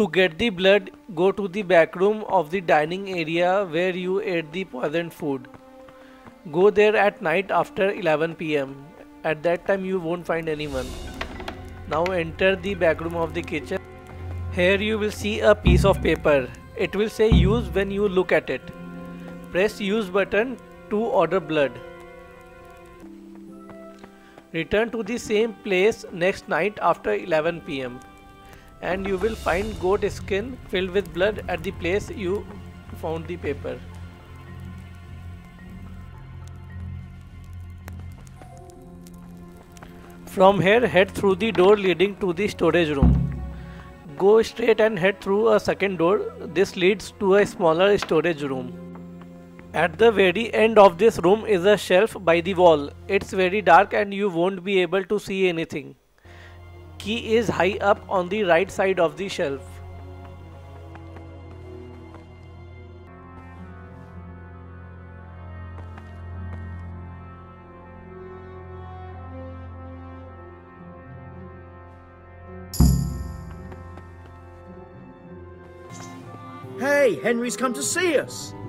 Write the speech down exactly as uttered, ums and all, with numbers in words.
To get the blood, go to the back room of the dining area where you ate the poisoned food. Go there at night after eleven p m At that time you won't find anyone. Now enter the back room of the kitchen. Here you will see a piece of paper. It will say use when you look at it. Press use button to order blood. Return to the same place next night after eleven p m and you will find goat skin filled with blood at the place you found the paper. From here, head through the door leading to the storage room. Go straight and head through a second door. This leads to a smaller storage room. At the very end of this room is a shelf by the wall. It's very dark and you won't be able to see anything. Key is high up on the right side of the shelf. Hey, Henry's come to see us.